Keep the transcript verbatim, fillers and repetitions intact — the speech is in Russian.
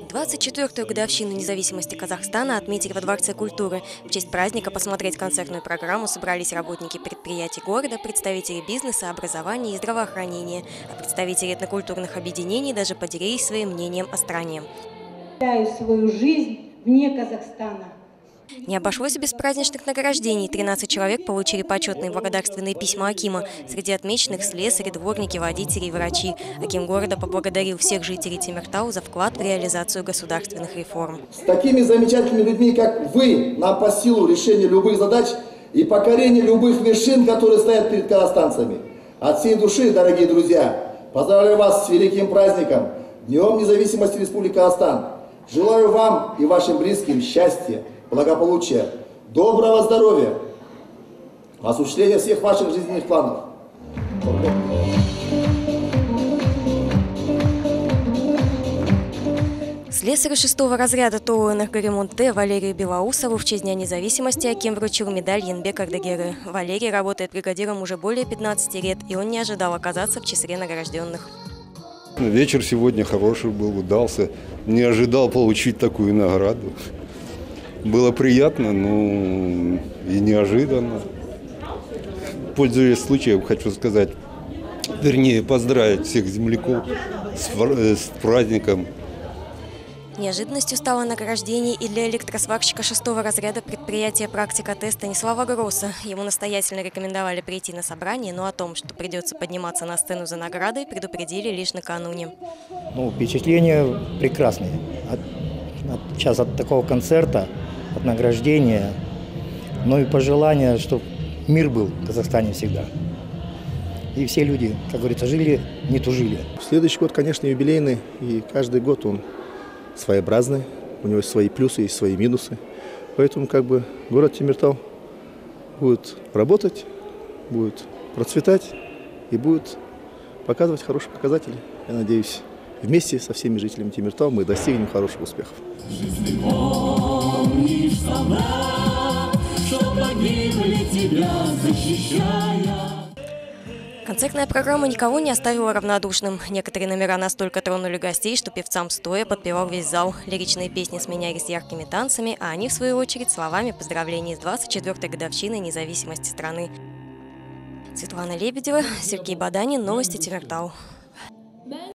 двадцать четвёртую годовщину независимости Казахстана отметили во Дворце культуры. В честь праздника посмотреть концертную программу собрались работники предприятий города, представители бизнеса, образования и здравоохранения. А представители этнокультурных объединений даже поделились своим мнением о стране. Я свою жизнь вне Казахстана. Не обошлось без праздничных награждений. тринадцать человек получили почетные благодарственные письма акима. Среди отмеченных слесари, дворники, водители и врачи. Аким города поблагодарил всех жителей Темиртау за вклад в реализацию государственных реформ. С такими замечательными людьми, как вы, нам по силу решения любых задач и покорения любых вершин, которые стоят перед казахстанцами. От всей души, дорогие друзья, поздравляю вас с великим праздником, Днем независимости Республики Казахстан. Желаю вам и вашим близким счастья, благополучия, доброго здоровья, осуществления всех ваших жизненных планов. Слесарю шестого разряда ТО «Энергоремонт-Т» Валерию Белоусову в честь Дня независимости аким вручил медаль Янбек Ардагеры. Валерий работает бригадиром уже более пятнадцати лет, и он не ожидал оказаться в числе награжденных. Вечер сегодня хороший был, удался. Не ожидал получить такую награду. Было приятно, но и неожиданно. Пользуясь случаем, хочу сказать, вернее, поздравить всех земляков с, с праздником. Неожиданностью стало награждение и для электросварщика шестого разряда предприятия «Практика Т» Станислава Гросса. Ему настоятельно рекомендовали прийти на собрание, но о том, что придется подниматься на сцену за наградой, предупредили лишь накануне. Ну, впечатления прекрасные. От, от, сейчас от такого концерта, от награждения, ну и пожелания, чтобы мир был в Казахстане всегда. И все люди, как говорится, жили, не тужили. Следующий год, конечно, юбилейный, и каждый год он своеобразный, у него есть свои плюсы и свои минусы. Поэтому как бы город Темиртау будет работать, будет процветать и будет показывать хорошие показатели. Я надеюсь, вместе со всеми жителями Темиртау мы достигнем хороших успехов. Концертная программа никого не оставила равнодушным. Некоторые номера настолько тронули гостей, что певцам стоя подпевал весь зал. Лиричные песни сменялись яркими танцами, а они, в свою очередь, словами поздравлений с двадцать четвёртой годовщиной независимости страны. Светлана Лебедева, Сергей Баданин, новости Темиртау.